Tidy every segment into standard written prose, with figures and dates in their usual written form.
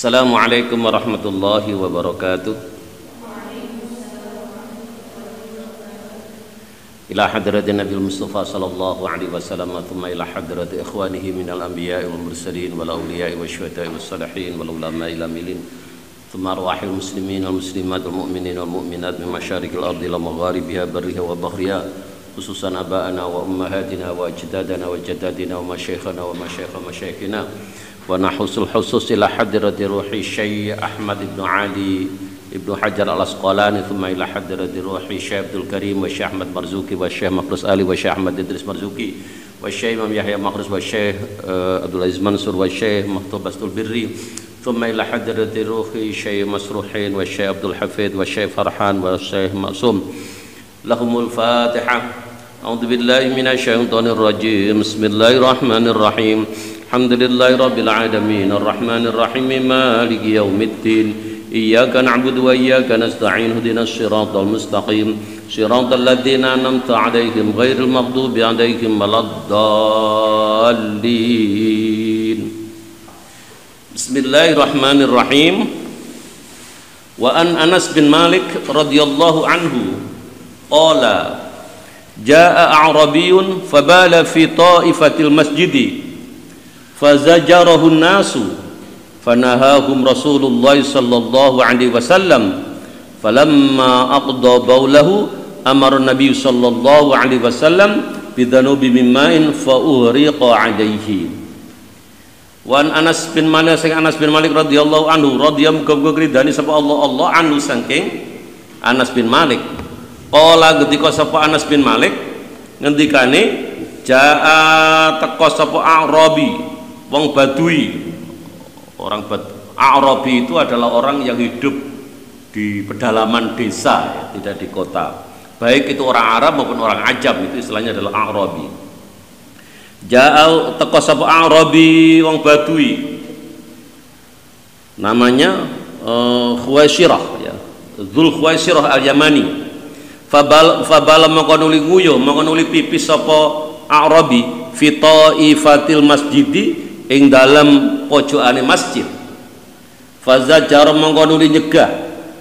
Assalamualaikum warahmatullahi wabarakatuh. Ila hadratin Nabi Mustafa sallallahu alaihi wasallam, thumma ila hadrati ikhwanihi minal anbiya'i wal mursalin wal awliya'i wasyuhada'i was salihin wal ulama'i lamilin, thumma arwahil muslimin wal muslimat wal mu'minin wal mu'minat min masyariqil ardi ila magharibiha barriha wa bahriha, khususan aba'ana wa ummahatina wa ajdadana wa jaddadina wa masyayikhana wa masyaikha masyayikhina wa nahusul khusus ila hadrati ruhi Syekh Ahmad ibn Ali ibn Hajar al-Asqalani, thumma ila hadrati ruhi Syekh Abdul Karim wa Syekh Ahmad Marzuki wa Syekh Makhrus Ali wa Syekh Ahmad Idris Marzuki wa Syekh Imam Yahya Makhrus wa Syekh Abdul Aziz Mansur wa Syekh Maktub Bastul Birri, thumma ila hadrati ruhi Syekh Masruhin wa Syekh Abdul Hafid wa Syekh Farhan wa Syekh Ma'sum. Lahumul Fatihah. A'udzu billahi minasyaitonir rajim. Bismillahirrahmanirrahim. Alhamdulillahi rabbil alamin, arrahmanir rahim, maliki yaumiddin. Iyyaka na'budu wa iyyaka nasta'in. Ihdinas siratal mustaqim, siratal ladzina an'amta 'alaihim ghairil maghdubi 'alaihim waladdallin. Bismillahirrahmanirrahim. Wa an Anas bin Malik radhiyallahu anhu qala jaa'a a'rabiyyun fabala fi ta'ifatil masjidi fazajarahu an-nasu fanahahum Rasulullah sallallahu alaihi wasallam, falamma aqda baulahu amara Nabi sallallahu alaihi wasallam bidanubi mimma'in fa uhriqa alaihi. Wan Anas bin Malik, sing Anas bin Malik radhiyallahu anhu, radhiyallahu muga-muga ridani sapa Allah anhu saking Anas bin Malik. Qala ketika sapa Anas bin Malik ngendikane, jaa teko sapa A'rabi, wong Badui. Orang A'rabi itu adalah orang yang hidup di pedalaman desa, ya, tidak di kota. Baik itu orang Arab maupun orang Ajam, itu istilahnya adalah A'rabi. Jaa teko sapa A'rabi, wong Badui. Namanya Khuwaisirah, ya. Dzul Khuwaisirah al-Yamani. Fabala makonuli nguyuh, makonuli pipis sapa A'rabi fi ta'ifatil masjidi, ing dalam pojokane masjid. Fazajar makonuli nyegah,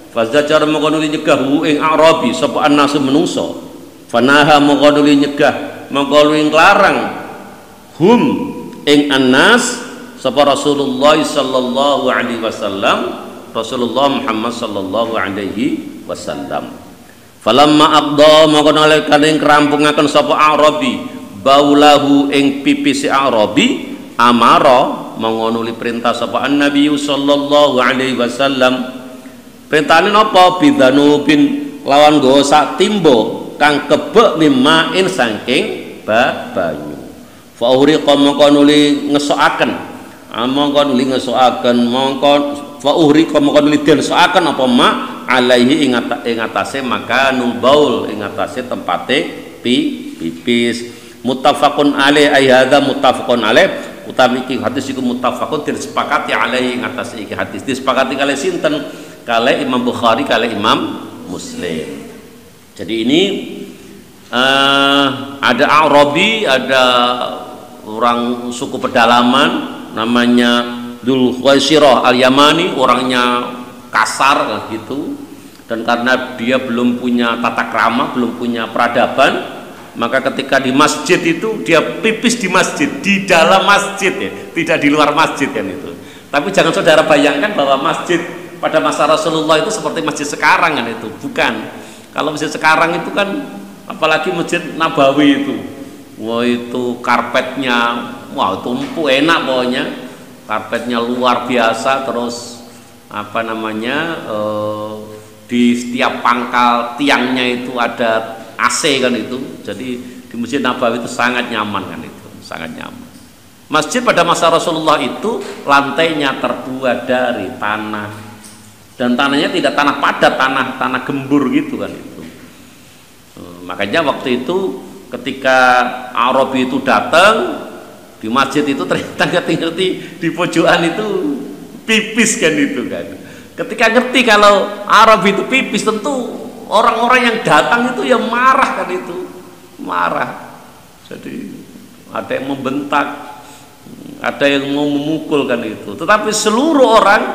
hu ing A'rabi sapa annas menungso. Fanaha makonuli nyegah, makonuli nglarang hum ing annas sapa Rasulullah sallallahu alaihi wasallam, Rasulullah Muhammad sallallahu alaihi wasallam. Falamma aqda maka nalekane krampungaken sapa A'rabi baulahu ing pipis A'rabi, amara mengonuli perintah sapa Nabi sallallahu alaihi wasallam. Perintahane napa? Bidanubin lawan nggawa sak timba kang kebek mimain saking banyu. Fa uhriqa mongko nuli ngesokaken, mongko fa uhriqa mongko nuli den sokaken apa mak alaihi ing atase makanul baul, ing atase tempate pipis. Muttafaqun alaih, ay hadza muttafaqun alaih, utawi iki hadis iku muttafaqun disepakati alaih ing atase iki hadis. Disepakati kalih sinten? Kalih Imam Bukhari, kalih Imam Muslim. Jadi ini ada A'rabi, ada orang suku pedalaman namanya Dzul Khuwaisirah al-Yamani, orangnya kasar gitu, dan karena dia belum punya tata krama, belum punya peradaban, maka ketika di masjid itu dia pipis di masjid, di dalam masjid, ya, tidak di luar masjid kan itu. Tapi jangan saudara bayangkan bahwa masjid pada masa Rasulullah itu seperti masjid sekarang kan itu, bukan. Kalau masjid sekarang itu kan, apalagi Masjid Nabawi itu, wah itu karpetnya, wah itu empuk enak pokoknya, karpetnya luar biasa, terus apa namanya, di setiap pangkal tiangnya itu ada AC kan itu. Jadi di Masjid Nabawi itu sangat nyaman kan itu, sangat nyaman. Masjid pada masa Rasulullah itu lantainya terbuat dari tanah, dan tanahnya tidak tanah padat, tanah gembur gitu kan itu. Makanya waktu itu ketika Arabi itu datang di masjid itu, ternyata ngerti di pojokan itu pipis kan itu kan. Ketika ngerti kalau Arabi itu pipis, tentu orang-orang yang datang itu ya marah kan itu, marah. Jadi ada yang membentak, ada yang mau memukul kan itu. Tetapi seluruh orang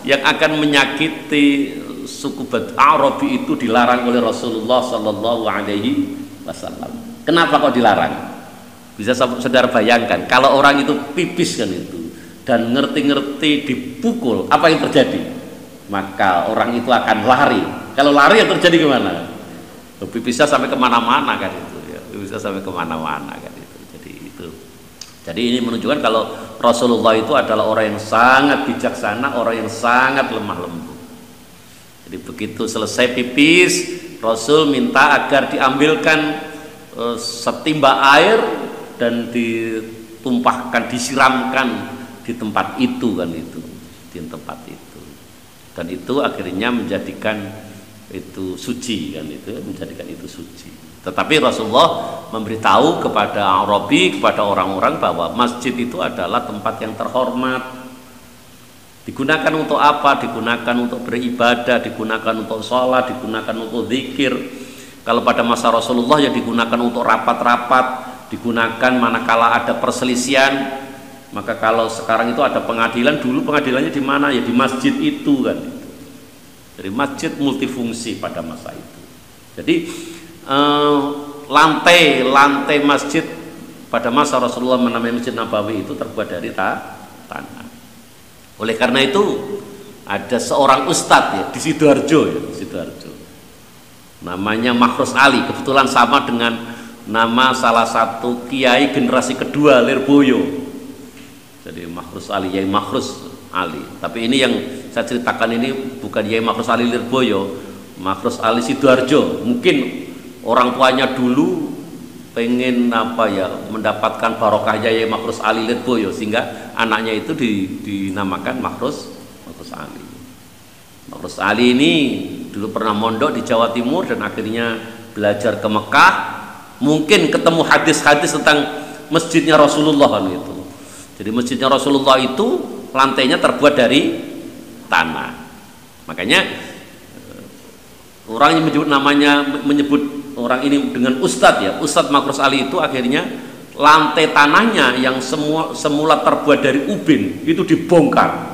yang akan menyakiti suku Arabi itu dilarang oleh Rasulullah Sallallahu Alaihi Wasallam. Kenapa kok dilarang? Bisa saudara bayangkan kalau orang itu pipis kan itu dan ngerti-ngerti dipukul, apa yang terjadi? Maka orang itu akan lari. Kalau lari yang terjadi gimana? Pipisnya sampai kemana-mana kan itu ya. Bisa sampai kemana-mana kan itu. Jadi ini menunjukkan kalau Rasulullah itu adalah orang yang sangat bijaksana, orang yang sangat lemah lembut. Jadi begitu selesai pipis, Rasul minta agar diambilkan setimba air dan ditumpahkan, disiramkan di tempat itu kan itu, di tempat itu. Dan itu akhirnya menjadikan itu suci kan itu, menjadikan itu suci. Tetapi Rasulullah memberitahu kepada Arabi, kepada orang-orang bahwa masjid itu adalah tempat yang terhormat. Digunakan untuk apa? Digunakan untuk beribadah, digunakan untuk sholat, digunakan untuk zikir. Kalau pada masa Rasulullah ya digunakan untuk rapat-rapat, digunakan manakala ada perselisihan. Maka kalau sekarang itu ada pengadilan, dulu pengadilannya di mana? Ya di masjid itu kan. Jadi masjid multifungsi pada masa itu. Jadi lantai masjid pada masa Rasulullah menamai Masjid Nabawi itu terbuat dari tanah. Oleh karena itu ada seorang ustadz ya di Sidoarjo ya, Sidoarjo. Namanya Makhrus Ali, kebetulan sama dengan nama salah satu kiai generasi kedua Lirboyo. Jadi Makhrus Ali, Yai Makhrus Ali. Tapi ini yang saya ceritakan ini bukan Yai Makhrus Ali Lirboyo, Makhrus Ali Sidoarjo. Mungkin orang tuanya dulu pengen apa ya, mendapatkan barokahnya Yai Makhrus Ali Lirboyo, sehingga anaknya itu dinamakan Makhrus Ali. Makhrus Ali ini dulu pernah mondok di Jawa Timur dan akhirnya belajar ke Mekah, mungkin ketemu hadis-hadis tentang masjidnya Rasulullah kan itu. Jadi masjidnya Rasulullah itu lantainya terbuat dari tanah. Makanya orang yang menyebut orang ini dengan ustadz ya, Ustadz Makhrus Ali itu akhirnya lantai tanahnya yang semula terbuat dari ubin itu dibongkar.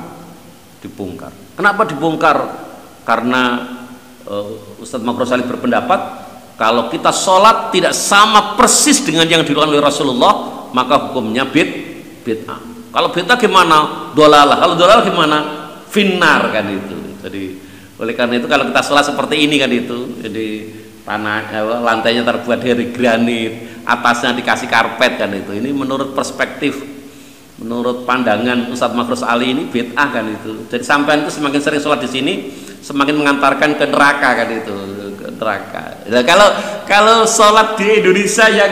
Kenapa dibongkar? Karena Ustadz Makhrus Ali berpendapat kalau kita sholat tidak sama persis dengan yang dilakukan oleh Rasulullah, maka hukumnya bid'ah. Kalau bid'ah gimana? Dolalah. Kalau dolalah gimana? Finnar kan itu. Jadi oleh karena itu kalau kita sholat seperti ini kan itu, jadi lantainya terbuat dari granit, atasnya dikasih karpet kan itu. Ini menurut perspektif, menurut pandangan Ustadz Makhrus Ali ini bid'ah kan itu. Jadi sampean itu semakin sering sholat di sini, semakin mengantarkan ke neraka kan itu, ke neraka. Nah, kalau sholat di Indonesia yang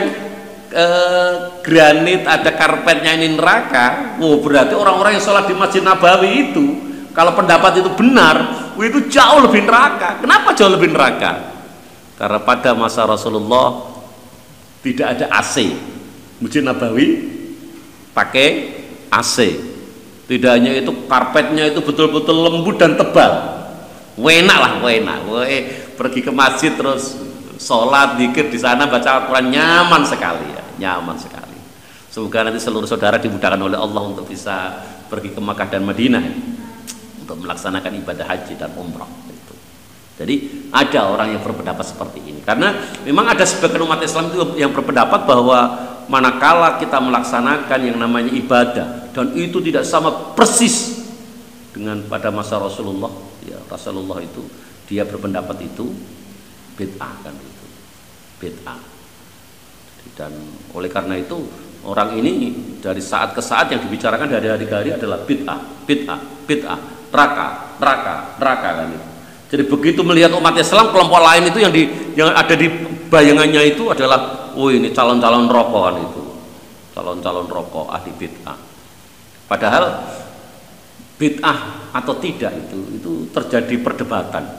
granit ada karpetnya ini neraka, berarti orang-orang yang sholat di Masjid Nabawi itu, kalau pendapat itu benar, itu jauh lebih neraka. Kenapa jauh lebih neraka? Karena pada masa Rasulullah tidak ada AC. Masjid Nabawi pakai AC. Tidak hanya itu, karpetnya itu betul-betul lembut dan tebal. Enak. Pergi ke masjid terus sholat, zikir di sana, baca Al-Quran, nyaman sekali ya, nyaman sekali. Semoga nanti seluruh saudara dimudahkan oleh Allah untuk bisa pergi ke Makkah dan Madinah untuk melaksanakan ibadah haji dan umrah. Jadi ada orang yang berpendapat seperti ini, karena memang ada sebagian umat Islam itu yang berpendapat bahwa manakala kita melaksanakan yang namanya ibadah dan itu tidak sama persis dengan pada masa Rasulullah, ya Rasulullah itu dia berpendapat itu bid'ah kan itu, bid'ah. Dan oleh karena itu orang ini dari saat ke saat yang dibicarakan dari hari ke hari adalah bid'ah, neraka kan itu. Jadi begitu melihat umat Islam, kelompok lain itu yang ada di bayangannya itu adalah, ini calon-calon rokokan itu, calon-calon rokok ahli bid'ah. Padahal bid'ah atau tidak itu terjadi perdebatan.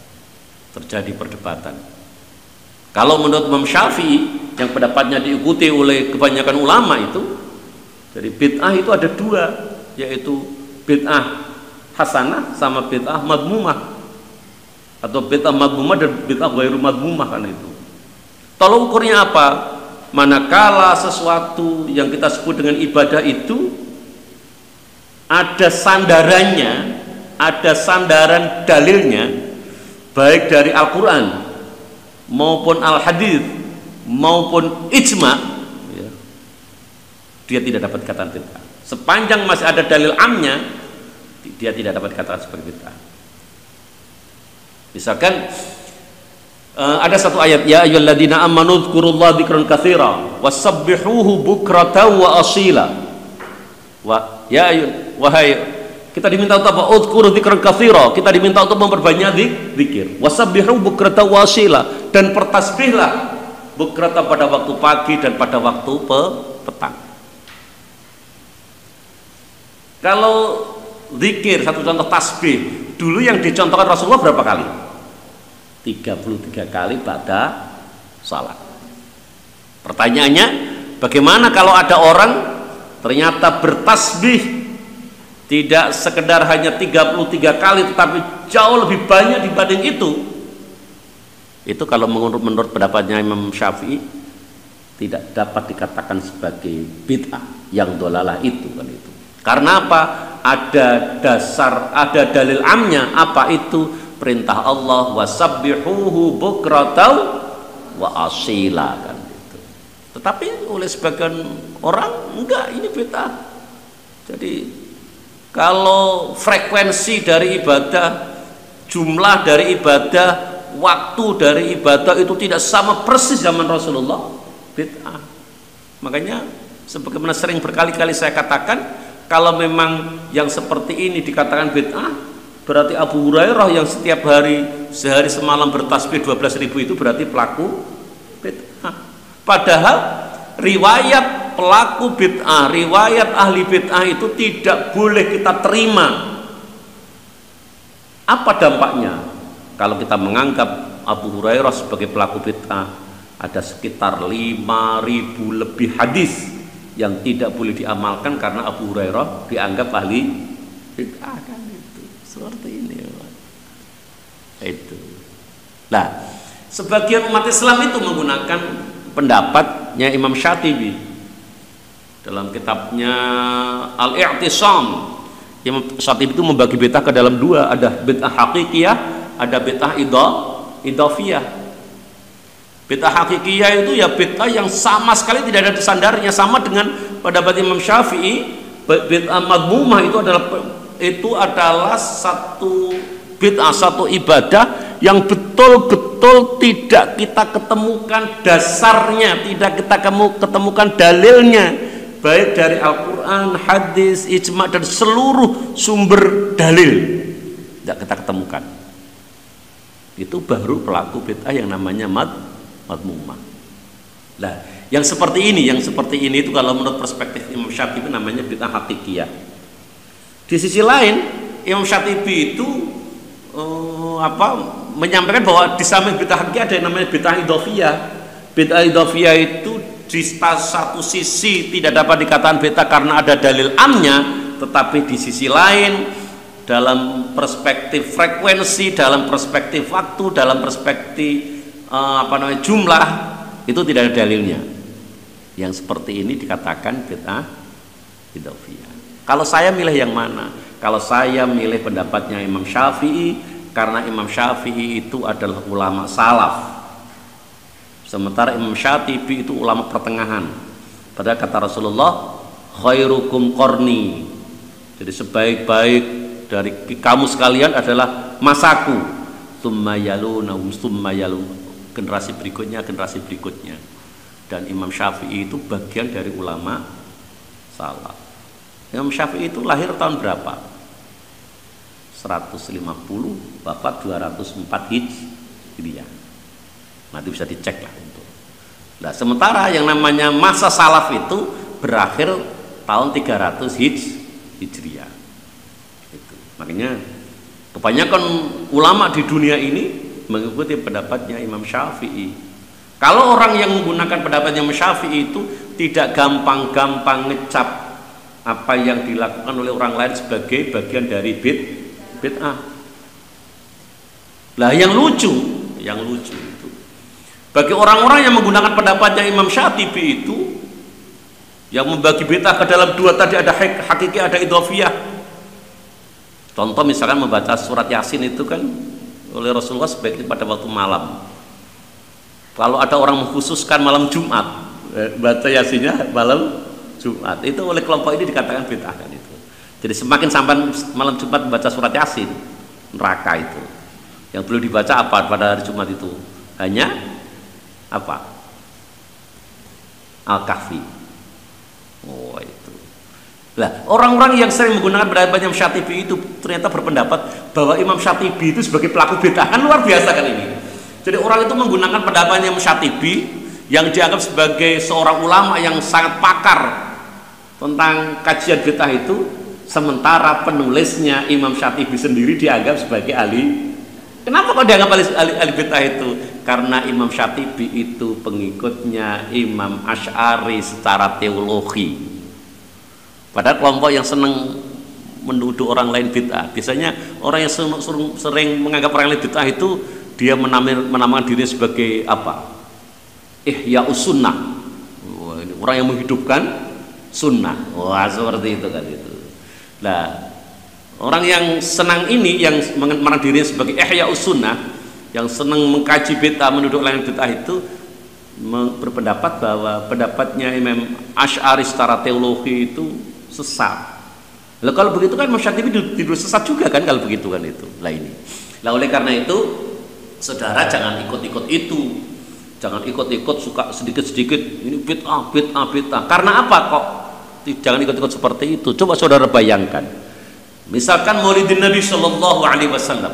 Kalau menurut Imam Syafi'i yang pendapatnya diikuti oleh kebanyakan ulama itu, jadi bid'ah itu ada dua, yaitu bid'ah hasanah sama bid'ah madmumah, atau bid'ah madmumah dan bid'ah ghairu madmumah kan itu. Tolong ukurnya apa? Manakala sesuatu yang kita sebut dengan ibadah itu ada sandarannya ada sandaran dalilnya, baik dari Al-Quran maupun Al-Hadis maupun ijma, ya, dia tidak dapat kata bid'ah. Sepanjang masih ada dalil amnya, dia tidak dapat kata sebagai bid'ah. Misalkan ada satu ayat, ya ayyuhalladzina amanu dzkurullaha dzikran katsira wasabbihuhu bukratan wa asila. Wahai, kita diminta untuk apa? Udzkuru dzikran katsira, kita diminta untuk memperbanyak zikir. Wasabbihu bukratan wa asila, dan bertasbihlah bukratan pada waktu pagi dan pada waktu petang. Kalau zikir, satu contoh tasbih, dulu yang dicontohkan Rasulullah berapa kali? 33 kali pada salat. Pertanyaannya, bagaimana kalau ada orang ternyata bertasbih tidak sekedar hanya 33 kali tetapi jauh lebih banyak dibanding itu? Itu kalau menurut pendapatnya Imam Syafi'i tidak dapat dikatakan sebagai bid'ah yang dolalah itu kan itu. Karena apa? Ada dasar, ada dalil amnya. Apa itu? Perintah Allah, wasabbihuhu bukratan wa asila kan gitu. Tetapi oleh sebagian orang enggak, ini bid'ah. Jadi kalau frekuensi dari ibadah, jumlah dari ibadah, waktu dari ibadah itu tidak sama persis zaman Rasulullah, bid'ah. Makanya sebagaimana sering berkali-kali saya katakan, kalau memang yang seperti ini dikatakan bid'ah, berarti Abu Hurairah yang setiap hari sehari semalam bertasbih 12.000 itu berarti pelaku bid'ah. Padahal riwayat pelaku bid'ah, riwayat ahli bid'ah itu tidak boleh kita terima. Apa dampaknya kalau kita menganggap Abu Hurairah sebagai pelaku bid'ah? Ada sekitar 5.000 lebih hadis yang tidak boleh diamalkan karena Abu Hurairah dianggap ahli bid'ah kan. Seperti ini, itu. Nah, sebagian umat Islam itu menggunakan pendapatnya Imam Syatibi dalam kitabnya Al-I'tisam. Imam Syatibi itu membagi bid'ah ke dalam dua, ada bid'ah hakikiyah, ada bid'ah idhofiyah. Bid'ah hakikiyah itu ya bid'ah yang sama sekali tidak ada sandarnya, sama dengan pendapat Imam Syafi'i. Bid'ah madmumah itu adalah satu bid'ah, satu ibadah yang betul-betul tidak kita ketemukan dasarnya, tidak kita ketemukan dalilnya, baik dari Al-Quran, hadis, ijma, dan seluruh sumber dalil tidak kita ketemukan. Itu baru pelaku bid'ah yang namanya madmumah. Nah, yang seperti ini itu kalau menurut perspektif Imam Syatibi namanya bid'ah hakikiyah. Di sisi lain, Imam Syatibi itu menyampaikan bahwa di samping bid'ah hakikiyah ada yang namanya bid'ah idhofiyah. Bid'ah idhofiyah itu di satu sisi tidak dapat dikatakan bid'ah karena ada dalil amnya, tetapi di sisi lain dalam perspektif frekuensi, dalam perspektif waktu, dalam perspektif jumlah itu tidak ada dalilnya. Yang seperti ini dikatakan bid'ah idhofiyah. Kalau saya milih yang mana? Kalau saya milih pendapatnya Imam Syafi'i, karena Imam Syafi'i itu adalah ulama salaf, sementara Imam Syatibi itu ulama pertengahan. Padahal kata Rasulullah, khairukum qarni, jadi sebaik-baik dari kamu sekalian adalah masaku, tsumma yalunahum tsumma yalun, generasi berikutnya. Dan Imam Syafi'i itu bagian dari ulama salaf. Imam Syafi'i itu lahir tahun berapa? 150, Bapak 204 Hijriah. Nanti bisa dicek lah untuk. Nah, sementara yang namanya masa salaf itu berakhir tahun 300 Hijriah. Itu. Makanya kebanyakan ulama di dunia ini mengikuti pendapatnya Imam Syafi'i. Kalau orang yang menggunakan pendapatnya Imam Syafi'i itu tidak gampang-gampang ngecap apa yang dilakukan oleh orang lain sebagai bagian dari bid'ah. Lah yang lucu itu bagi orang-orang yang menggunakan pendapatnya Imam Syatibi itu, yang membagi bid'ah ke dalam dua tadi, ada hakiki, ada idhofiyah. Contoh misalkan membaca surat Yasin itu kan oleh Rasulullah sebaiknya pada waktu malam. Kalau ada orang mengkhususkan malam Jumat, baca Yasinnya malam Jumat, itu oleh kelompok ini dikatakan bid'ah kan itu. Jadi semakin sampai malam Jumat membaca surat Yasin, neraka itu. Yang perlu dibaca apa pada hari Jumat itu? Hanya apa? Al-Kahfi. Oh itu. Nah, orang-orang yang sering menggunakan pendapat Imam Syatibi itu ternyata berpendapat bahwa Imam Syatibi itu sebagai pelaku bid'ah, kan luar biasa kan ini. Jadi orang itu menggunakan pendapatnya Imam Syatibi yang dianggap sebagai seorang ulama yang sangat pakar tentang kajian bid'ah itu, sementara penulisnya Imam Syatibi sendiri dianggap sebagai ahli. Kenapa kok dianggap ahli bid'ah itu? Karena Imam Syatibi itu pengikutnya Imam Asy'ari secara teologi. Padahal kelompok yang senang menuduh orang lain bid'ah, biasanya orang yang sering menganggap orang lain bid'ah itu dia menamakan diri sebagai apa? Ihya'us sunnah. Orang yang menghidupkan sunnah. Wah, seperti itu kan itu. Nah, orang yang senang ini, yang menamakan diri sebagai ihya'us sunnah, yang senang mengkaji bid'ah, menuduh orang lain bid'ah itu berpendapat bahwa pendapatnya Imam Asy'ari secara teologi itu sesat. Lalu kalau begitu kan Imam Syatibi tidur sesat juga kan kalau begitu kan itu. Lah ini. Lah oleh karena itu saudara jangan ikut-ikut itu. Jangan ikut-ikut suka sedikit-sedikit ini bid'ah. Karena apa kok? Jangan ikut-ikut seperti itu. Coba saudara bayangkan. Misalkan Maulidin Nabi Shallallahu alaihi wasallam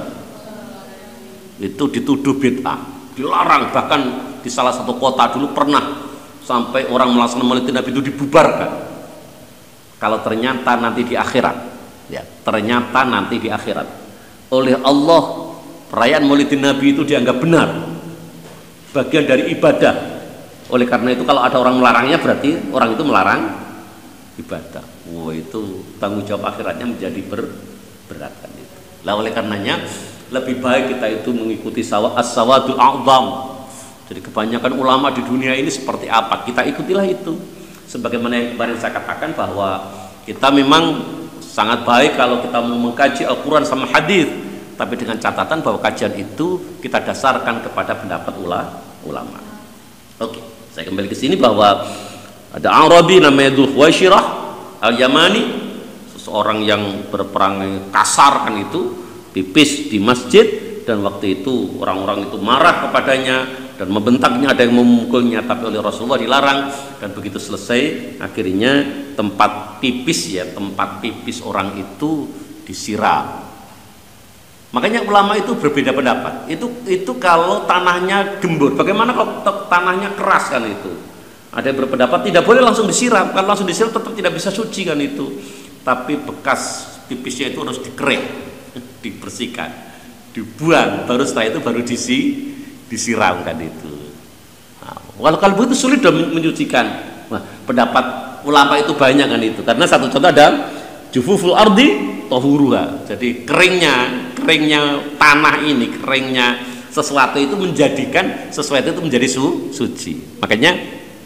itu dituduh bid'ah, dilarang, bahkan di salah satu kota dulu pernah sampai orang melaksanakan Maulidin Nabi itu dibubarkan. Kalau ternyata nanti di akhirat, ya, ternyata nanti di akhirat oleh Allah perayaan Maulidin Nabi itu dianggap benar, bagian dari ibadah. Oleh karena itu kalau ada orang melarangnya berarti orang itu melarang ibadah. Wah, itu tanggung jawab akhiratnya menjadi berat kan itu. Lah oleh karenanya lebih baik kita itu mengikuti as-sawadul a'zam. Jadi kebanyakan ulama di dunia ini seperti apa, kita ikutilah itu. Sebagaimana yang kemarin saya katakan bahwa kita memang sangat baik kalau kita mau mengkaji Al-Quran sama hadis, tapi dengan catatan bahwa kajian itu kita dasarkan kepada pendapat ulama. Oke, saya kembali ke sini bahwa ada Arabi namanya Dzul Khuwaisirah Al-Yamani, seseorang yang berperang kasar kan itu, pipis di masjid, dan waktu itu orang-orang itu marah kepadanya dan membentaknya, ada yang memukulnya, tapi oleh Rasulullah dilarang. Dan begitu selesai akhirnya tempat pipis orang itu disiram. Makanya ulama itu berbeda pendapat. Itu kalau tanahnya gembur. Bagaimana kalau tanahnya keras kan itu? Ada yang berpendapat tidak boleh langsung disiram. Kalau langsung disiram tetap tidak bisa suci kan itu. Tapi bekas pipisnya itu harus dikerik, dibersihkan, dibuang, baru setelah itu baru disiramkan itu. Nah, kalau begitu sulit dong menyucikan. Nah, pendapat ulama itu banyak kan itu. Karena satu contoh ada jufuful ardi tahuruha. Jadi keringnya tanah ini, keringnya sesuatu itu menjadikan sesuatu itu menjadi suci. Makanya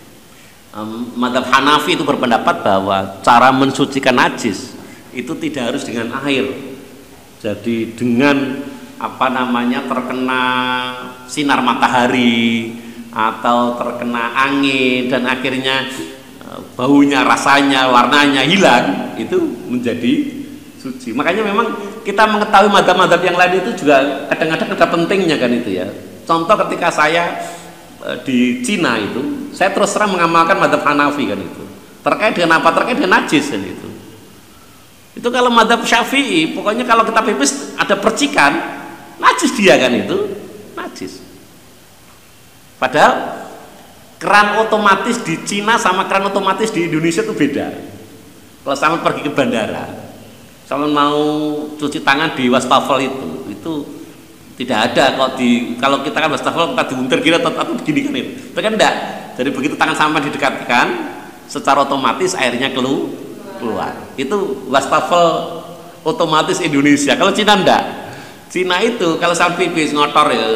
mazhab Hanafi itu berpendapat bahwa cara mensucikan najis itu tidak harus dengan air. Jadi dengan terkena sinar matahari atau terkena angin dan akhirnya baunya, rasanya, warnanya hilang, itu menjadi suci. Makanya memang kita mengetahui mazhab-mazhab yang lain itu juga kadang-kadang ada pentingnya kan itu ya. Contoh ketika saya di Cina itu, saya terus terang mengamalkan mazhab Hanafi kan itu. Terkait dengan apa? Terkait dengan najis kan itu. Itu kalau mazhab Syafi'i, pokoknya kalau kita pipis ada percikan, najis dia kan itu, najis. Padahal keran otomatis di Cina sama keran otomatis di Indonesia itu beda. Kalau sama pergi ke bandara, sama mau cuci tangan di wastafel itu tidak ada. Kalau kita kan wastafel kita diuntir kira atau begini kan itu kan enggak. Jadi begitu tangan sampai didekatkan, secara otomatis airnya keluar. Itu wastafel otomatis Indonesia. Kalau Cina enggak. Cina itu kalau sampai pipis ngotor ya,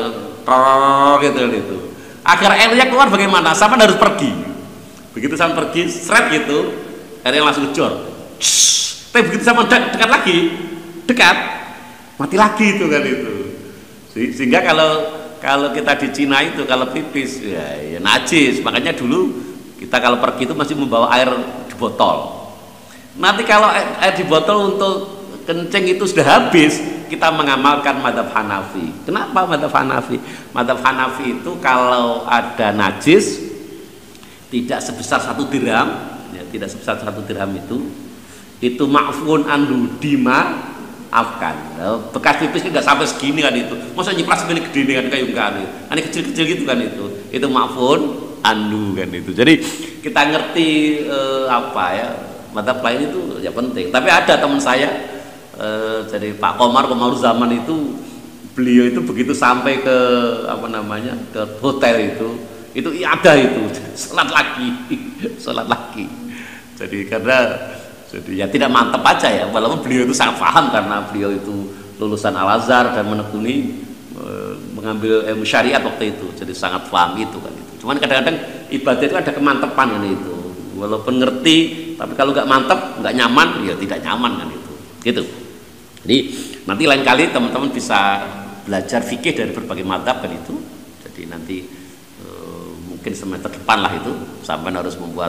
gitu. Agar airnya keluar bagaimana? Sampai harus pergi. Begitu sampai pergi, seret gitu, airnya langsung jor. Tapi begitu sama dekat lagi, dekat mati lagi itu kan itu. Sehingga kalau kita di Cina itu kalau pipis ya najis, makanya dulu kita kalau pergi itu masih membawa air di botol. Nanti kalau air di botol untuk kencing itu sudah habis, kita mengamalkan madzhab Hanafi. Kenapa madzhab Hanafi? Madzhab Hanafi itu kalau ada najis tidak sebesar 1 dirham, ya, tidak sebesar 1 dirham itu ma'fun anhu, dimaafkan. Bekas pipis nggak sampai segini kan itu. Masa nyipras segini gede kan kayak kan itu. Ini kecil-kecil gitu kan itu ma'fun anhu kan itu. Jadi kita ngerti apa ya, madzhab lain itu ya penting. Tapi ada teman saya jadi Pak Komar zaman itu, beliau itu begitu sampai ke apa namanya ke hotel itu ada itu sholat lagi. Jadi ya tidak mantep aja ya, walaupun beliau itu sangat paham karena beliau itu lulusan Al Azhar dan menekuni mengambil ilmu syariat waktu itu, jadi sangat paham itu kan itu. Cuman kadang-kadang ibadah itu ada kemantepan kan itu, walaupun ngerti tapi kalau nggak mantep, nggak nyaman ya tidak nyaman kan itu gitu. Jadi nanti lain kali teman-teman bisa belajar fikih dari berbagai madzhab kan itu. Jadi nanti mungkin semester depan lah itu sampai harus membuat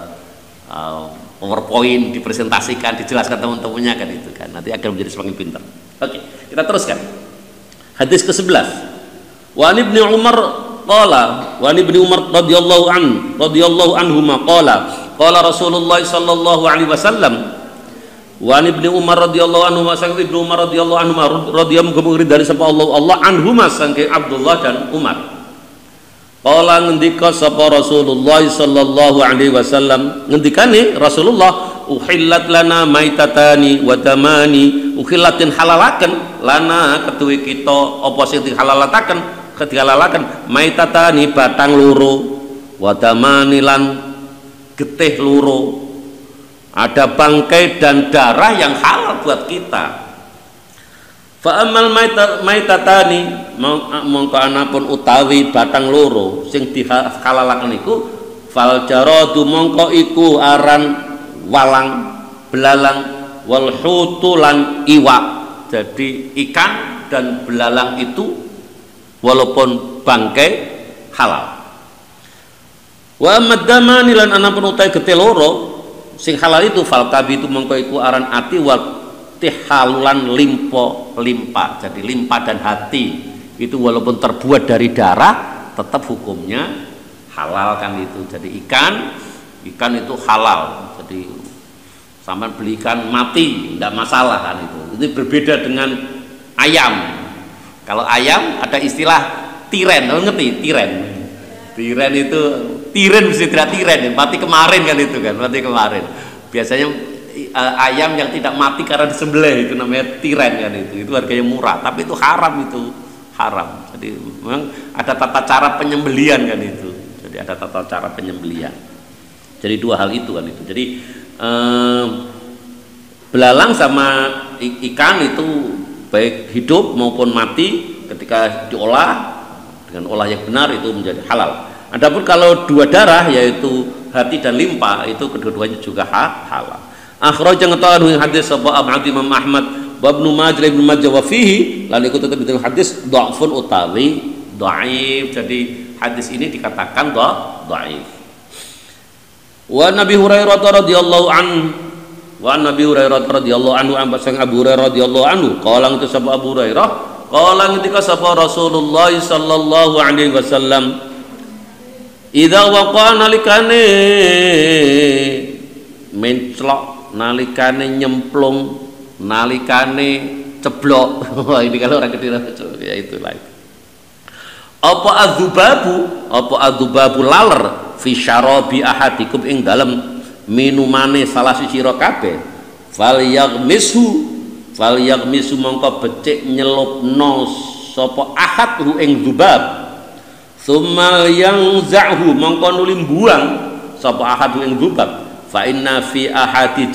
PowerPoint, dipresentasikan, dijelaskan teman-temannya kan itu kan. Nanti akan menjadi semakin pintar. Oke, kita teruskan. Hadis ke-11. Wa an Ibnu Umar qala, wa an Ibnu Umar radhiyallahu anhuma qala Rasulullah sallallahu alaihi wasallam. Wa Ibnu Umar radhiyallahu anhu sang Ibnu Umar radhiyallahu anhu radhiyallahu dari sapa Allah anhuma sangke Abdullah dan Umar. Qala ngendika sapa Rasulullah sallallahu alaihi wasallam, ngendikane Rasulullah, uhillat lana maitatani wa damani, uhillatin halalaken lana ketuwe kita apa sing dihalalataken kehalalaken maitatani batang loro wa damani lan getih loro. Ada bangkai dan darah yang halal buat kita. Fa amal maitatani mongko anapun utawi batang loro sing dihalalaken iku fal jaradu mongko iku aran walang belalang wal hutulan iwak. Jadi ikan dan belalang itu walaupun bangkai halal. Wa maddamani lan anapun utawi getih loro sing halal itu fal kabi itu mongko iku aran ati wal tihalulan limpa. Jadi limpa dan hati itu walaupun terbuat dari darah tetap hukumnya halal kan itu. Jadi ikan itu halal. Jadi sampai beli ikan mati tidak masalah kan itu. Itu berbeda dengan ayam. Kalau ayam ada istilah tiren, lo ngerti tiren? Tiren itu tiren mesti tidak tiren, mati kemarin kan itu kan, mati kemarin. Biasanya ayam yang tidak mati karena disembelih itu namanya tiren kan itu harganya murah, tapi itu haram Jadi memang ada tata cara penyembelian kan itu. Jadi ada tata cara penyembelian. Jadi dua hal itu kan itu. Jadi belalang sama ikan itu baik hidup maupun mati ketika diolah dengan olah yang benar itu menjadi halal. Adapun kalau dua darah yaitu hati dan limpa itu kedua-duanya juga halal. Akhrajah ngetahu hadis sapa Imam Ahmad wa Ibnu Majah wa fihi lan iku tetep dengan hadis dha'fun utawi dhaif. Jadi hadis ini dikatakan dhaif. Wa Nabi Hurairah radhiyallahu anhu ambasang Abu Hurairah radhiyallahu anhu qala itu sapa Abu Hurairah qala ketika sapa Rasulullah sallallahu alaihi wasallam idza waqa nalikane menclok nalikane nyemplung nalikane ceblok. Ini kalau orang Kediri ya itulah itu. Apa adzubabu laler fi syarabi ahadikum ing dalem minumane salah siji sira kabeh fal yaghmisu mongko becik nyelupno sapa ahadhu ing dzubab tsumma yangzahu mongko nuli buang sapa ahadhu ing dzubab fa inna fi ahadi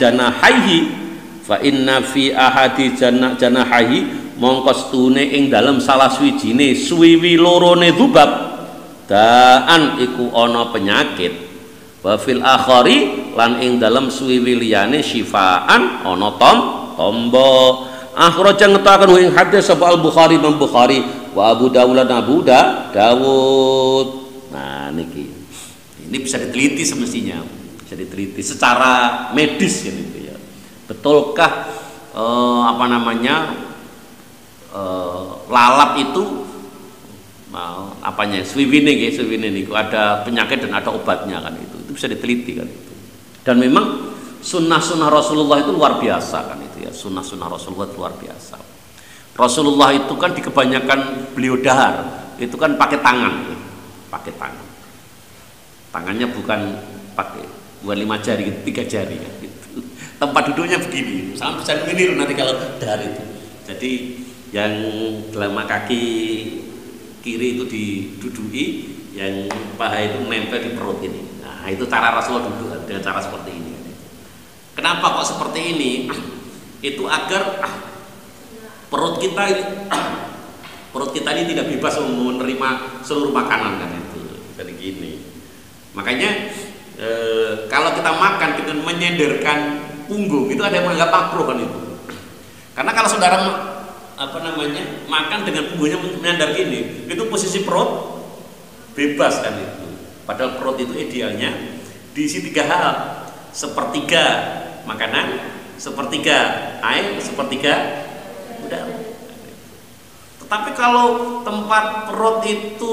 janahahi mongko stune ing dalem salah swijine suwiwi lorone dzubab daan iku ana penyakit wa fil akhari lan ing dalem suwiwi liyane syifaan ana tombo akhraja ngetakan ing hadis sapa Al-Bukhari Imam Bukhari wa Abu Dawud lan Abu Dawud. Nah niki ini bisa diteliti semestinya, bisa diteliti secara medis ya gitu ya. Betulkah apa namanya lalat itu apanya swiwine niku ada penyakit dan ada obatnya kan, itu bisa diteliti kan itu. Dan memang sunnah-sunnah Rasulullah itu luar biasa kan itu ya, sunnah-sunnah Rasulullah itu luar biasa. Rasulullah itu kan di kebanyakan beliau dahar itu kan pakai tangan, pakai tangan, tangannya bukan 5 jari, 3 jari kan gitu. Tempat duduknya begini, sampai bisa begini nanti kalau dahar itu. Jadi yang telapak kaki kiri itu diduduki, yang paha itu nempel di perut ini. Nah itu cara Rasulullah duduk dengan cara seperti ini. Kenapa kok seperti ini? Itu agar perut kita ini tidak bebas menerima seluruh makanan kan itu. Jadi gini. Makanya kalau kita makan dengan menyenderkan punggung itu ada yang menganggap makruh kan itu. Karena kalau saudara makan dengan punggungnya menyandar gini, itu posisi perut bebas kan itu. Padahal perut itu idealnya diisi 3 hal: sepertiga makanan, sepertiga air, sepertiga udara. Tetapi kalau tempat perut itu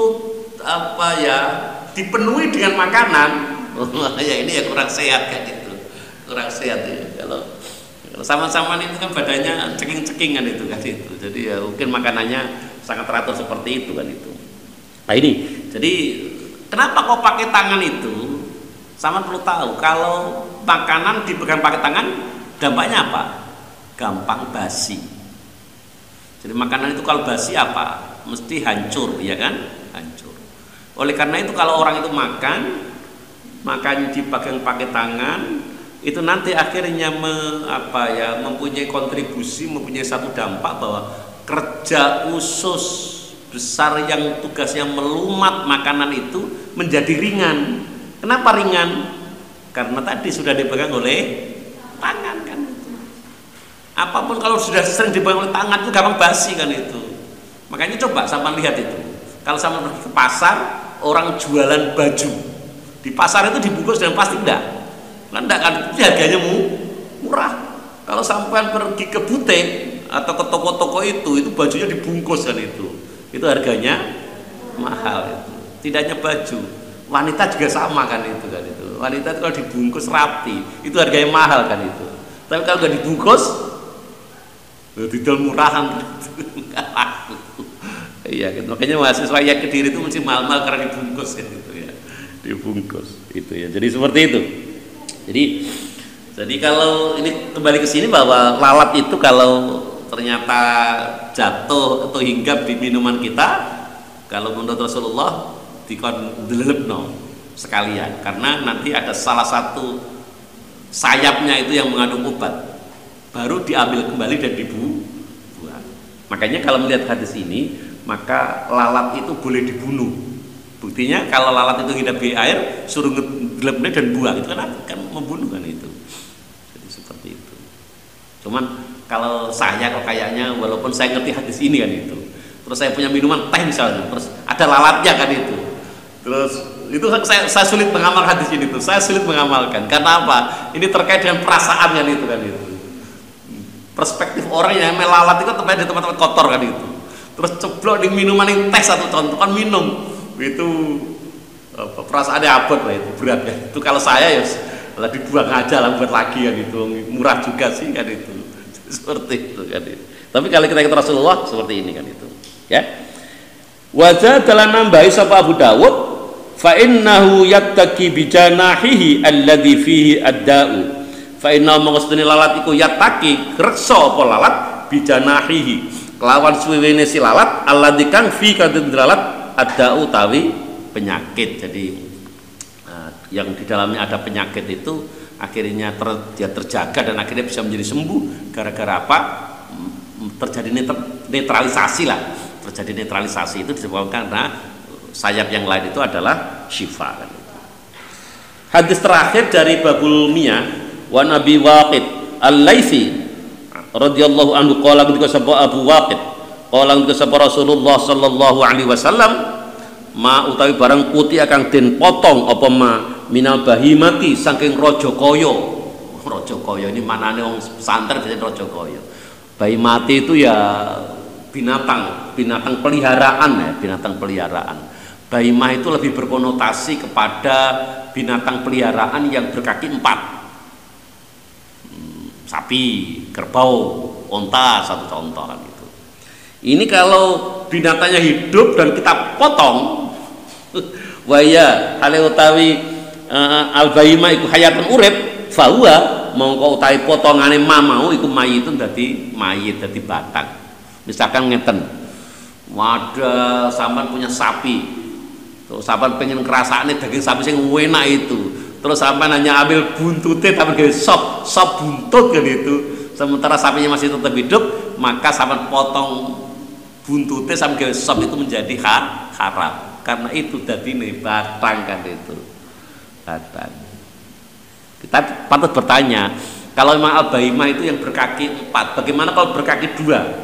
dipenuhi dengan makanan, ya ini ya kurang sehat kan itu, kurang sehat ya. Kalau sama-sama itu kan badannya ceking-cekingan itu kan itu. Jadi ya mungkin makanannya sangat teratur seperti itu kan itu. Nah ini, jadi kenapa kok pakai tangan itu? Sama perlu tahu kalau makanan dipegang pakai tangan dampaknya apa? Gampang basi. Jadi makanan itu kalau basi apa? Mesti hancur, ya kan? Hancur. Oleh karena itu kalau orang itu makan dipegang pakai tangan, itu nanti akhirnya mempunyai kontribusi, mempunyai satu dampak bahwa kerja usus besar yang tugasnya melumat makanan itu menjadi ringan. Kenapa ringan? Karena tadi sudah dipegang oleh tangan kan itu. Apapun kalau sudah sering dipegang oleh tangan itu gampang basi kan itu. Makanya coba sampai lihat itu. Kalau sampai pergi ke pasar, orang jualan baju di pasar itu dibungkus dengan plastik enggak? Enggak kan, itu harganya murah. Kalau sampai pergi ke butik atau ke toko-toko itu bajunya dibungkus kan itu harganya mahal itu. Tidak hanya baju, wanita juga sama kan itu kan itu. Wanita itu kalau dibungkus rapi itu harganya mahal kan itu. Tapi kalau nggak dibungkus, didol murahan nggak laku. Iya kan, makanya mahasiswa yang Kediri itu mesti mahal-mahal karena dibungkus kan itu ya, dibungkus itu ya. Jadi seperti itu. Jadi kalau ini kembali ke sini bahwa lalat itu kalau ternyata jatuh atau hinggap di minuman kita, kalau menurut Rasulullah dikon delebno sekalian, karena nanti ada salah satu sayapnya itu yang mengandung obat, baru diambil kembali dan dibuang. Makanya kalau melihat hadis ini, maka lalat itu boleh dibunuh. Buktinya kalau lalat itu hidup di air, suruh ngedelebne dan buang, itu kan membunuh kan itu. Jadi seperti itu. Cuman kalau saya kok kayaknya walaupun saya ngerti hadis ini kan itu, terus saya punya minuman teh misalnya, terus ada lalatnya kan itu, terus itu saya sulit mengamalkan hadis ini tuh, saya sulit mengamalkan. Karena apa? Ini terkait dengan perasaan kan itu kan itu. Perspektif orang yang melalat itu tempatnya di tempat-tempat kotor kan itu. Terus ceblok di minuman yang teh satu contoh kan minum itu perasaannya abot lah itu, berat kan. Itu kalau saya ya lah dibuang aja lah, buat lagi kan itu, murah juga sih kan itu. Seperti itu kan itu. Tapi kalau kita ikut Rasulullah seperti ini kan itu ya. Wajah dalam nambahi sapa Abu Dawud, fa innahu yattaqi bi janahihi alladhi fihi ad-da'u. Fa inna mangstune lalat iku yattaqi greksa apa lalat bi janahihi kelawan suwene si lalat alladhi kang fi kadin lalat ad-da'u tawi penyakit. Jadi yang di dalamnya ada penyakit itu akhirnya dia terjaga dan akhirnya bisa menjadi sembuh gara-gara apa? Terjadi netralisasi lah. Terjadi netralisasi itu disebabkan karena sayap yang lain itu adalah syifa kan. Hadis terakhir dari Babul Miyah wa Nabi Waqid Al-Laitsi radhiyallahu anhu qala ketika sapa Abu Waqid qala ketika sapa Rasulullah sallallahu alaihi wasallam ma utawi barang putih akan den potong apa ma minal bahimati saking raja kaya. Raja kaya ini manane wong pesantren biasanya raja kaya. Bahimati itu ya binatang peliharaan ya, binatang peliharaan. Bahimah itu lebih berkonotasi kepada binatang peliharaan yang berkaki 4. Sapi, kerbau, onta, satu contoh kan itu. Ini kalau binatangnya hidup dan kita potong, waya hale utawi al-bahimah iku hayatun urip, fahuwa mongko utawi potongane mamau iku mayitun dadi mayit, dadi batang. Misalkan ngeten, wadah sampean punya sapi, terus sampean pengen ngrasakne daging sapi sing enak itu, terus sampean hanya ambil buntutnya tapi gawe sop buntut kan itu, sementara sapinya masih tetap hidup, maka sampean potong buntutnya sampai gawe sop itu menjadi haram, karena itu dadine batang kan itu batang. Kita patut bertanya, kalau memang al-bahimah itu yang berkaki 4, bagaimana kalau berkaki 2?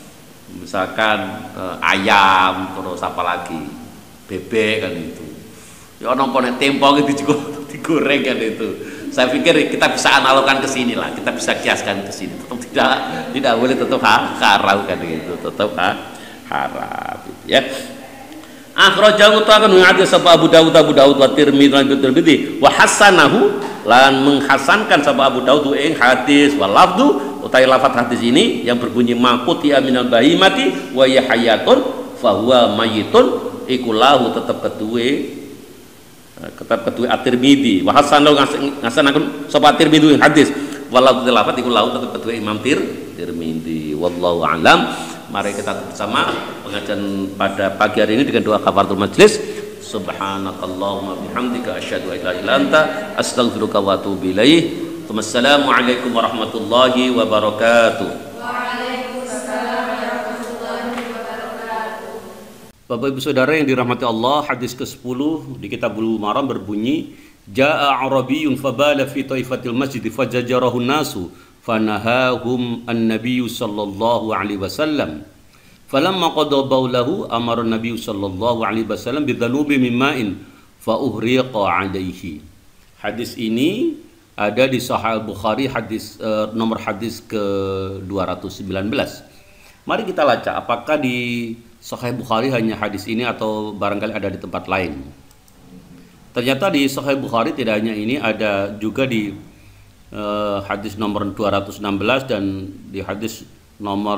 Misalkan ayam, terus apa lagi, bebek kan itu ya ono pone tempo gitu juga digoreng kan itu. Saya pikir kita bisa analogkan ke sini lah, kita bisa kiaskan ke sini, tetap tidak boleh, tetap haram kan itu, tetap haram gitu, ya. Akhrajahu ta'ala hadis Abu Dawud wa Tirmidzi wa hasanahu lan menghasankan sapa Abu Dawud ing hadis wa lafdu utai lafaz hadis ini yang berbunyi maquti aminal bahimati wa ya hayatun fa huwa mayitun iku lahu tetap kedue At-Tirmidzi wa hasanahu ngasanaken sapa Tirmidzi ing hadis wa lafzu lafaz iku lahu tetap kedue Imam Tirmidzi. Wallahu a'lam. Mari kita bersama pengajian pada pagi hari ini dengan doa kafaratul majlis. Subhanakallahumma bihamdika asyhadu an la ilaha illa anta astaghfiruka wa atubu ilaik. Wassalamualaikum warahmatullahi wabarakatuh. Waalaikumsalam warahmatullahi wabarakatuh. Bapak Ibu Saudara yang dirahmati Allah, hadis ke-10 di kitab Bulughul Maram berbunyi, Ja'a Arabiyyun fabala fi taifatil masjid fajajarahu nasu fanahahum an-nabiyyu sallallahu alaihi wasallam falamma qada baulahu amara an-nabiyyu sallallahu alaihi wasallam bidhanubi min ma'in fa uhriqa alaihi. Hadis ini ada di Sahih Bukhari, hadis nomor hadis ke-219. Mari kita baca apakah di Sahih Bukhari hanya hadis ini atau barangkali ada di tempat lain. Ternyata di Sahih Bukhari tidak hanya ini, ada juga di hadis nomor 216 dan di hadis nomor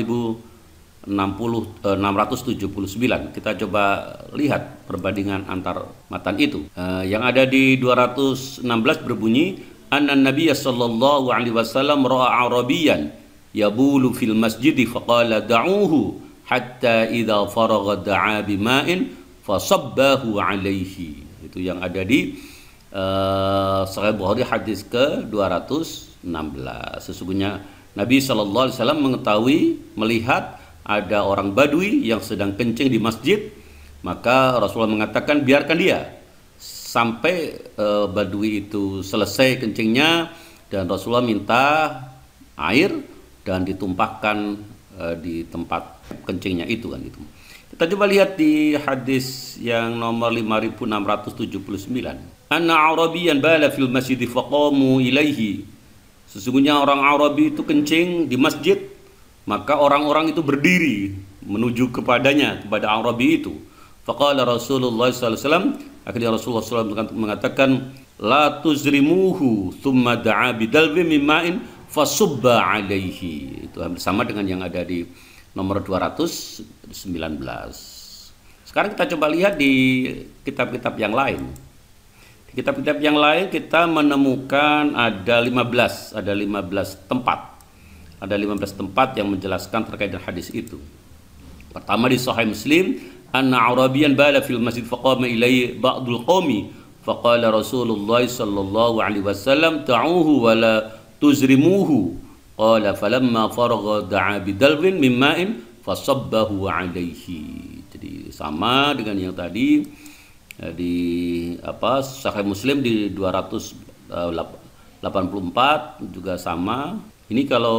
5679. Kita coba lihat perbandingan antar matan itu. Yang ada di 216 berbunyi, anna nabiyya sallallahu alaihi wasallam ra'a arabiyan yabulu fil masjid faqala da'uhu hatta idza faragha da'a bima'in fasabbahu alaihi. Itu yang ada di Sahih Bukhari hadis ke-216. Sesungguhnya Nabi sallallahu alaihi wasallam mengetahui, melihat ada orang Badui yang sedang kencing di masjid, maka Rasulullah mengatakan biarkan dia sampai Badui itu selesai kencingnya, dan Rasulullah minta air dan ditumpahkan di tempat kencingnya itu kan itu. Kita coba lihat di hadis yang nomor 5679. Anna Arabiyan bala fil masjid faqamu ilaihi. Sesungguhnya orang Arabi itu kencing di masjid, maka orang-orang itu berdiri menuju kepadanya, kepada Arabi itu. Faqala Rasulullah sallallahu alaihi wasallam, akhirnya Rasulullah sallallahu alaihi wasallam mengatakan, la tuzrimuhu thumma da'a bidalwin min ma'in fasubba alaihi. Itu hampir sama dengan yang ada di nomor 219. Sekarang kita coba lihat di kitab-kitab yang lain. Di kitab-kitab yang lain kita menemukan ada 15 tempat. Ada 15 tempat yang menjelaskan terkait dengan hadis itu. Pertama di Sahih Muslim, anna Arabiyan bala fil masjid faqama ilaihi ba'dul qaumi faqala Rasulullah sallallahu alaihi wasallam ta'uhu wa la tuzrimuhu. Qala falamma faragha da'a bidalwin min ma'in fasabbahu alaihi. Jadi sama dengan yang tadi di Sahih Muslim di 284 juga sama. Ini kalau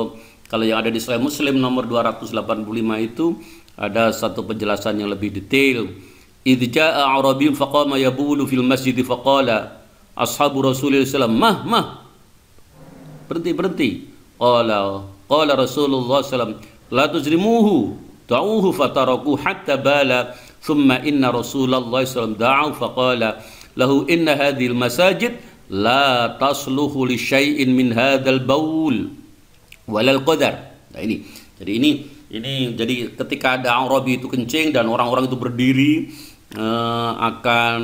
Kalau yang ada di Sahih Muslim nomor 285 itu ada satu penjelasan yang lebih detail. Idz jaa Arabiyyun faqama yabulu fil masjid faqala ashabu Rasulillah sallallahu alaihi wasallam berhenti. Qala Rasulullah sallallahu la tuzrimuhu da'uhu fataraku hatta bala thumma inna Rasulullah sallallahu da'u faqala lahu inna hadhil masajid la tasluhu li syai'in min hadzal baul walal qadar. Nah ini. Jadi ini jadi ketika ada Arabi itu kencing dan orang-orang itu berdiri akan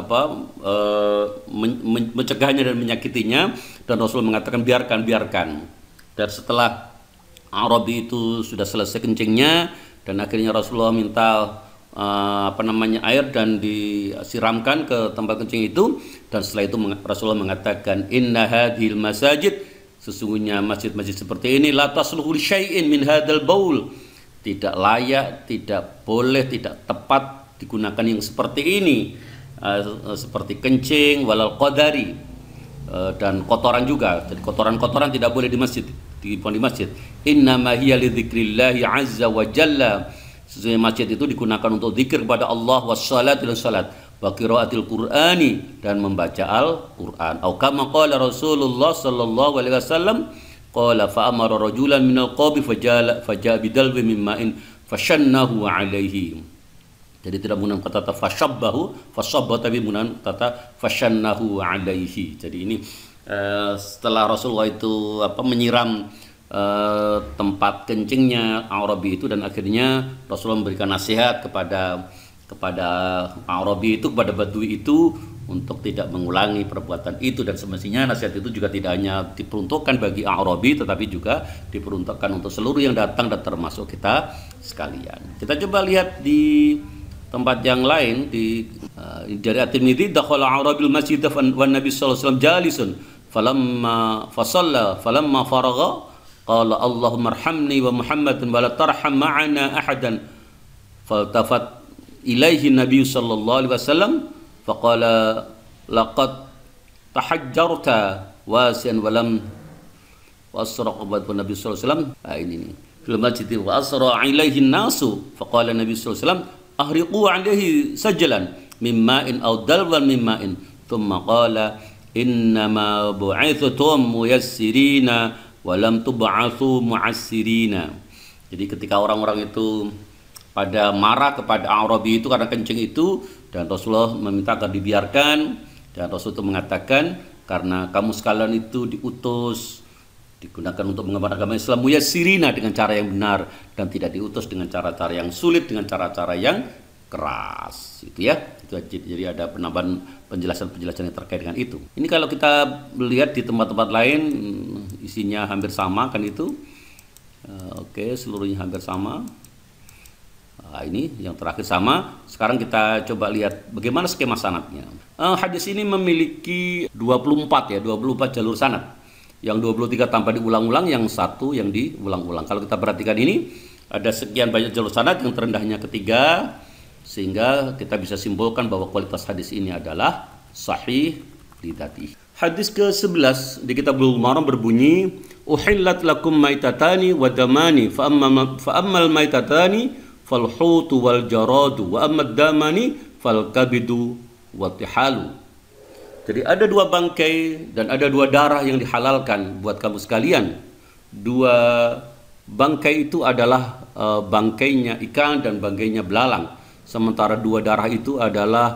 mencegahnya dan menyakitinya, dan Rasul mengatakan biarkan. Dan setelah Arabi itu sudah selesai kencingnya dan akhirnya Rasulullah minta air dan disiramkan ke tempat kencing itu, dan setelah itu Rasulullah mengatakan inna hadhil masajid, sesungguhnya masjid-masjid seperti ini la tasluhu li syai'in min hadzal baul, tidak layak, tidak boleh, tidak tepat digunakan yang seperti ini, seperti kencing walal qadari, dan kotoran juga. Jadi kotoran tidak boleh di masjid, dibuang di masjid. Innama hiya lidzikrillahi azza wa jalla, sesungguhnya masjid itu digunakan untuk zikir kepada Allah, wassalat dan salat, wa qiraatil qur'ani, dan membaca Al-Qur'an. Atau kama qala Rasulullah sallallahu alaihi wasallam qala fa amara rajulan minal qawmi faja'a bidalwi min ma'in fashannahu alaihi. Jadi tidak menggunakan kata fashabbahu, tapi menggunakan kata fashannahu alaihi. Jadi ini setelah Rasulullah itu menyiram tempat kencingnya Arabi itu, dan akhirnya Rasulullah memberikan nasihat kepada Arabi itu, kepada Badui itu, untuk tidak mengulangi perbuatan itu. Dan semestinya nasihat itu juga tidak hanya diperuntukkan bagi Arabi, tetapi juga diperuntukkan untuk seluruh yang datang dan termasuk kita sekalian. Kita coba lihat di tempat yang lain dari At-Tirmidzi, dakhala Arabil masjid wan Nabi sallallahu alaihi wasallam jalisun falamma faragha qala Allahumma arhamni wa Muhammadan wa la tarham ma'ana ahadan faltafat ilaihi Nabi sallallahu alaihi wasallam faqala laqad tahajjarta wasian wa lam wasraqa Nabi sallallahu alaihi wasallam. Ini fil masjid wa asra ilaihi an-nasu faqala Nabi sallallahu alaihi wasallam ahriqu alaihi sajlan mimma'in aw dalwan mimma'in thumma qala innama bu'ithtum muyassirina wa lam tub'atsu mu'assirina. Jadi ketika orang-orang itu pada marah kepada Arabi itu karena kencing itu, dan Rasulullah meminta agar dibiarkan, dan Rasul itu mengatakan karena kamu sekalian itu diutus, digunakan untuk mengemban agama Islam muyassirina, dengan cara yang benar, dan tidak diutus dengan cara-cara yang sulit, dengan cara-cara yang keras. Itu ya. Jadi ada penambahan penjelasan yang terkait dengan itu. Ini kalau kita melihat di tempat-tempat lain isinya hampir sama kan itu. Oke, seluruhnya hampir sama. Nah, ini yang terakhir sama. Sekarang kita coba lihat bagaimana skema sanadnya. Hadis ini memiliki 24 jalur sanad. Yang 23 tanpa diulang-ulang, yang satu yang diulang-ulang. Kalau kita perhatikan ini ada sekian banyak jalur sanad, yang terendahnya ketiga, sehingga kita bisa simpulkan bahwa kualitas hadis ini adalah sahih lidzatihi. Hadis ke-11 di kitab Bulughul Maram berbunyi, uhillat lakum maitatani wa damani fa ammal maitatani fal hutu wal jaradu wa ammad damani fal kabidu wa tihalu. Jadi ada dua bangkai dan ada dua darah yang dihalalkan buat kamu sekalian. Dua bangkai itu adalah bangkainya ikan dan bangkainya belalang. Sementara dua darah itu adalah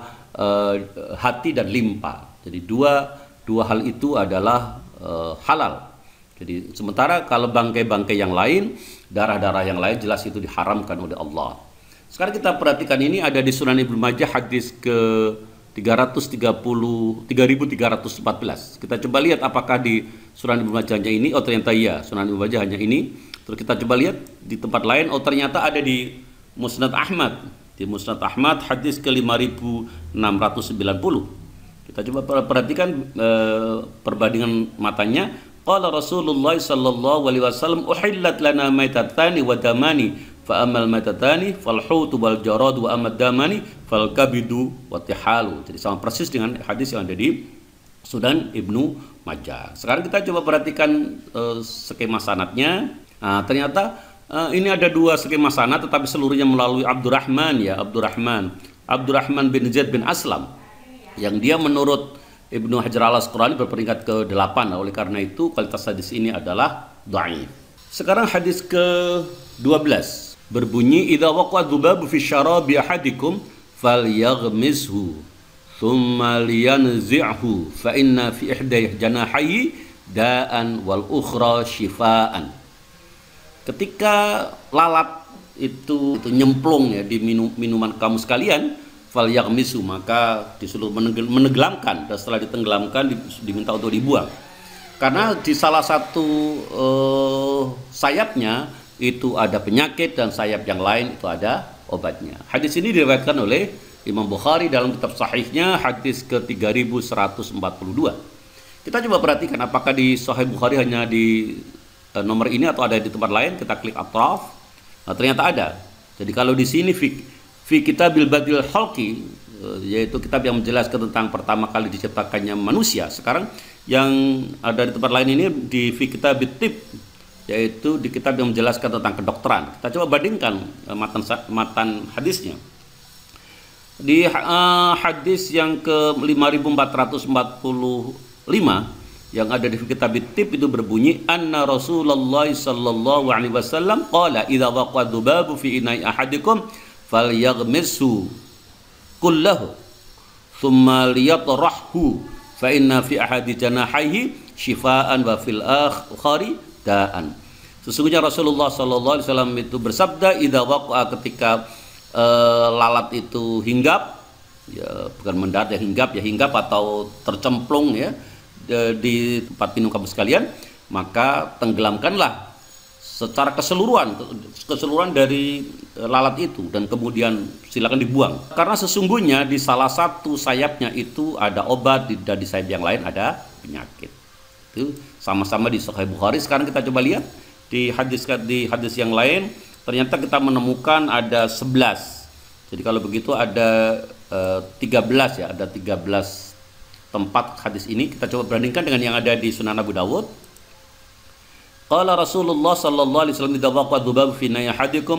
hati dan limpa. Jadi dua hal itu adalah halal. Jadi sementara kalau bangkai-bangkai yang lain, darah-darah yang lain jelas itu diharamkan oleh Allah. Sekarang kita perhatikan ini ada di Sunan Ibnu Majah hadis ke 3314. Kita coba lihat apakah di Sunan Ibnu Majah hanya ini. Oh ternyata iya, Sunan Ibnu Majah hanya ini. Terus kita coba lihat di tempat lain. Oh ternyata ada di Musnad Ahmad. Di Musnad Ahmad hadis ke 5690. Kita coba perhatikan perbandingan matanya. Qala Rasulullah sallallahu alaihi wasallam uhillat lana maitatani wa damani fa amal maitatani fal hutu wal jarad wa amad damani fal kabidu wa tihalu. Jadi sama persis dengan hadis yang ada di Sunan Ibnu Majah. Sekarang kita coba perhatikan skema sanadnya. Nah, ternyata ini ada dua skema sanad tetapi seluruhnya melalui Abdurrahman bin Zaid bin Aslam, yang dia menurut Ibnu Hajar al-Asqalani berperingkat ke-8. Oleh karena itu kualitas hadis ini adalah dhaif. Sekarang hadis ke-12 berbunyi, idza waqa'a dhubabu fi syarabi ahadikum falyaghmishu thumma liyanzi'hu fa inna fi ihda janahihi da'an wal ukhra shifaan. Ketika lalat itu nyemplung ya di minuman kamu sekalian, falyaghmisu, maka disuruh menenggelamkan, dan setelah ditenggelamkan diminta untuk dibuang. Karena di salah satu sayapnya itu ada penyakit dan sayap yang lain itu ada obatnya. Hadis ini diriwayatkan oleh Imam Bukhari dalam kitab sahihnya, hadis ke-3142. Kita coba perhatikan apakah di Sahih Bukhari hanya di nomor ini atau ada di tempat lain. Kita klik atraf. Nah, ternyata ada. Jadi kalau di sini fi kitabil badil khalqi, yaitu kitab yang menjelaskan tentang pertama kali diciptakannya manusia. Sekarang yang ada di tempat lain ini di fi kitabit tib, yaitu di kitab yang menjelaskan tentang kedokteran. Kita coba bandingkan matan hadisnya. Di hadis yang ke 5445 yang ada di kitab tib itu berbunyi, anna Rasulullah sallallahu alaihi wasallam qala idza waqa'a dhubabu fi ina'i ahadikum falyaghmishu kullahu thumma liyatrahhu fa inna fi ahadi janahihi shifaan wa fil akhari da'an. Sesungguhnya Rasulullah sallallahu alaihi wasallam itu bersabda, idza waqa'a, ketika lalat itu hinggap, ya bukan mendarat ya, hinggap atau tercemplung ya di tempat minum kamu sekalian, maka tenggelamkanlah secara keseluruhan dari lalat itu, dan kemudian silakan dibuang. Karena sesungguhnya di salah satu sayapnya itu ada obat, dan di sayap yang lain ada penyakit. Itu sama-sama di Sahih Bukhari. Sekarang kita coba lihat di hadis yang lain, ternyata kita menemukan ada 11. Jadi kalau begitu ada 13 ya, ada 13 tempat hadis ini. Kita coba bandingkan dengan yang ada di Sunan Abu Dawud. Qala Rasulullah sallallahu alaihi wasallam, idza waqa'a dhubabu fi ina'i ahadikum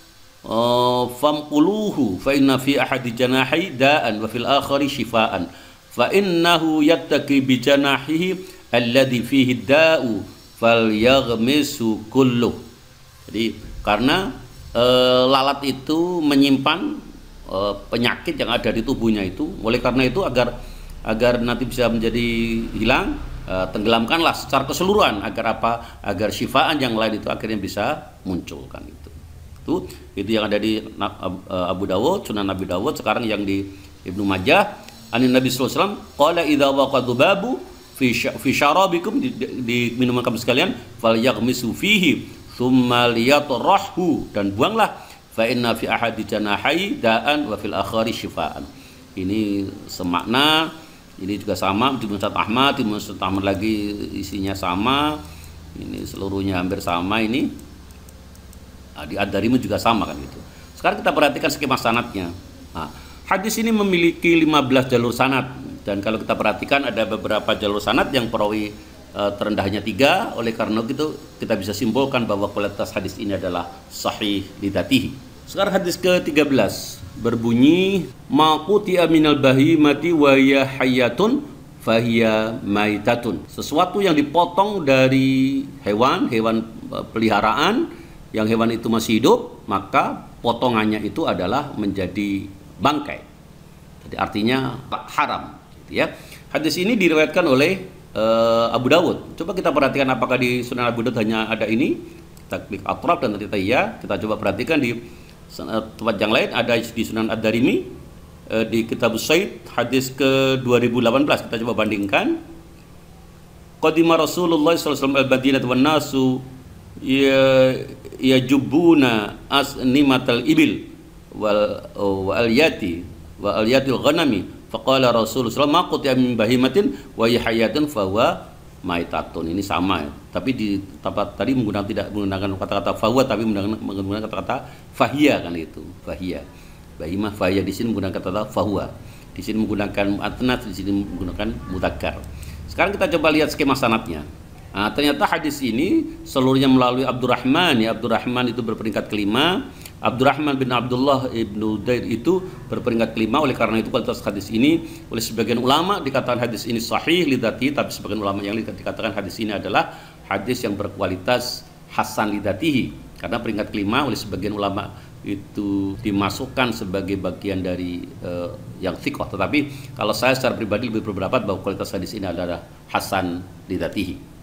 famquluhu fa inna fi ahadi janahi da'an wa fil akhari shifaan fa innahu yattaqi bi janahihi alladhi fihi da'u falyaghmisu kulluh. Jadi karena lalat itu menyimpan penyakit yang ada di tubuhnya itu, oleh karena itu agar nanti bisa menjadi hilang, tenggelamkanlah secara keseluruhan, agar apa? Agar syifaan yang lain itu akhirnya bisa muncul kan itu. Itu yang ada di Abu Dawud, Sunan Abu Dawud. Sekarang yang di Ibnu Majah, anin Nabi sallallahu alaihi wasallam qala idza waqa'a dhubabu fi syarabikum, di minuman kamu sekalian, falyaghmisu fihi thumma liyatrahhu, dan buanglah, fa inna fi ahadi janahi da'an wa fil akhari syifaan. Ini semakna. Ini juga sama di Musnad Ahmad, lagi isinya sama. Ini seluruhnya hampir sama ini. Nah, di Ad-Darimi juga sama kan gitu. Sekarang kita perhatikan skema sanadnya. Nah, hadis ini memiliki 15 jalur sanad, dan kalau kita perhatikan ada beberapa jalur sanad yang perawi terendahnya 3. Oleh karena itu kita bisa simpulkan bahwa kualitas hadis ini adalah sahih lidzatihi. Sekarang hadis ke-13 berbunyi, maquti'a minal bahimati wa hiya hayyatun fahiya maitatun. Sesuatu yang dipotong dari hewan peliharaan, yang hewan itu masih hidup, maka potongannya itu adalah menjadi bangkai. Jadi artinya haram gitu ya. Hadis ini diriwayatkan oleh Abu Dawud. Coba kita perhatikan apakah di Sunan Abu Dawud hanya ada ini. Kita klik atraf dan ternyata iya. Kita coba perhatikan di tempat yang lain, ada di Sunan Ad-Darimi, di Kitab Said hadis ke-2018. Kita coba bandingkan. Qadima Rasulullah sallallahu alaihi wasallam al-Madinah wan nasu yajubbuna asnimatal ibil wal aliyati wa aliyatil ghanami faqala Rasulullah sallallahu alaihi wasallam maquti'a min bahimatin wa yahayatun fa huwa maitatun. Ini sama ya. Tapi di tempat tadi tidak menggunakan kata-kata fahuwa, tapi menggunakan kata-kata fahia kan itu. Fahia. Bahimah fahia, di sini menggunakan kata-kata fahuwa. Di sini menggunakan mu'atnas, di sini menggunakan mudzakkar. Sekarang kita coba lihat skema sanadnya. Nah, ternyata hadis ini seluruhnya melalui Abdurrahman, ya. Abdurrahman itu berperingkat kelima. Abdurrahman bin Abdullah ibnu Dair itu berperingkat kelima. Oleh karena itu kualitas hadis ini oleh sebagian ulama dikatakan hadis ini sahih lidatihi, tapi sebagian ulama yang dikatakan hadis ini adalah hadis yang berkualitas hasan lidatihi, karena peringkat kelima oleh sebagian ulama itu dimasukkan sebagai bagian dari yang thiqah. Tetapi kalau saya secara pribadi lebih berpendapat bahwa kualitas hadis ini adalah hasan lidatihi.